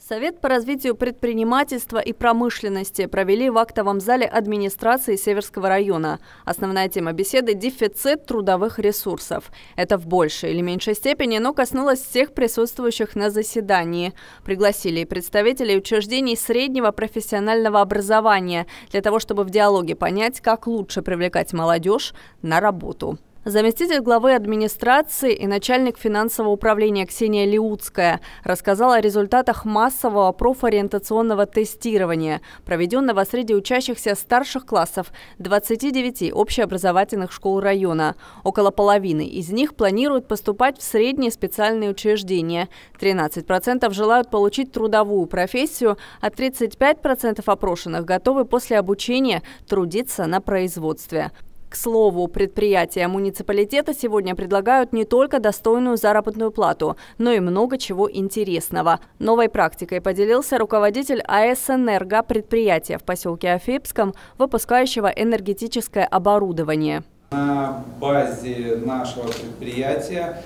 Совет по развитию предпринимательства и промышленности провели в актовом зале администрации Северского района. Основная тема беседы – дефицит трудовых ресурсов. Это в большей или меньшей степени, но коснулось всех присутствующих на заседании. Пригласили и представителей учреждений среднего профессионального образования для того, чтобы в диалоге понять, как лучше привлекать молодежь на работу. Заместитель главы администрации и начальник финансового управления Ксения Леуцкая рассказала о результатах массового профориентационного тестирования, проведенного среди учащихся старших классов 29 общеобразовательных школ района. Около половины из них планируют поступать в средние специальные учреждения. 13% желают получить трудовую профессию, а 35% опрошенных готовы после обучения трудиться на производстве. К слову, предприятия муниципалитета сегодня предлагают не только достойную заработную плату, но и много чего интересного. Новой практикой поделился руководитель АЭС «Энерго» предприятия в поселке Афипском, выпускающего энергетическое оборудование. На базе нашего предприятия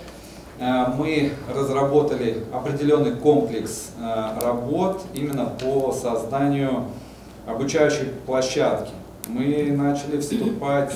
мы разработали определенный комплекс работ именно по созданию обучающей площадки. Мы начали вступать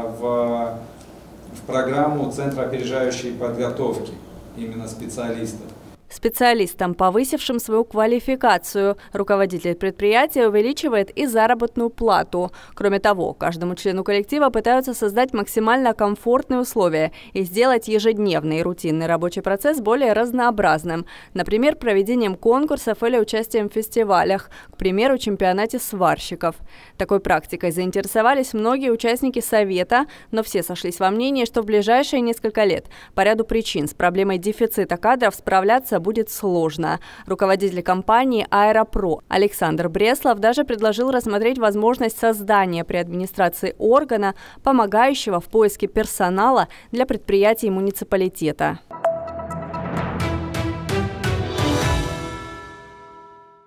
в программу Центра опережающей подготовки именно специалистов. Специалистам, повысившим свою квалификацию, руководитель предприятия увеличивает и заработную плату. Кроме того, каждому члену коллектива пытаются создать максимально комфортные условия и сделать ежедневный и рутинный рабочий процесс более разнообразным. Например, проведением конкурсов или участием в фестивалях, к примеру, чемпионате сварщиков. Такой практикой заинтересовались многие участники совета, но все сошлись во мнении, что в ближайшие несколько лет по ряду причин с проблемой дефицита кадров справляться будет сложно. Руководитель компании «Аэропро» Александр Бреслов даже предложил рассмотреть возможность создания при администрации органа, помогающего в поиске персонала для предприятий муниципалитета.